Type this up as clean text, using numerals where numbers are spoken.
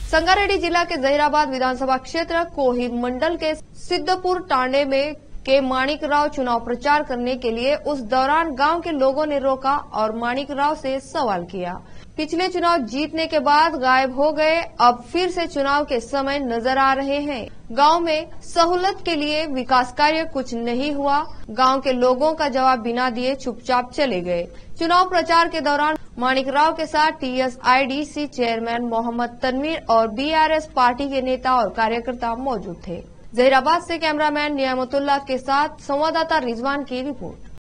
संगारेड्डी जिला के जहीराबाद विधानसभा क्षेत्र कोहिर मंडल के सिद्धपुर टांडे में के माणिकराव चुनाव प्रचार करने के लिए उस दौरान गांव के लोगों ने रोका और माणिकराव से सवाल किया। पिछले चुनाव जीतने के बाद गायब हो गए, अब फिर से चुनाव के समय नजर आ रहे हैं। गांव में सहूलत के लिए विकास कार्य कुछ नहीं हुआ। गांव के लोगों का जवाब बिना दिए चुपचाप चले गए। चुनाव प्रचार के दौरान माणिकराव के साथ टीएसआईडीसी चेयरमैन मोहम्मद तनवीर और बीआरएस पार्टी के नेता और कार्यकर्ता मौजूद थे। जहीराबाद से कैमरामैन नियामतुल्लाह के साथ संवाददाता रिजवान की रिपोर्ट।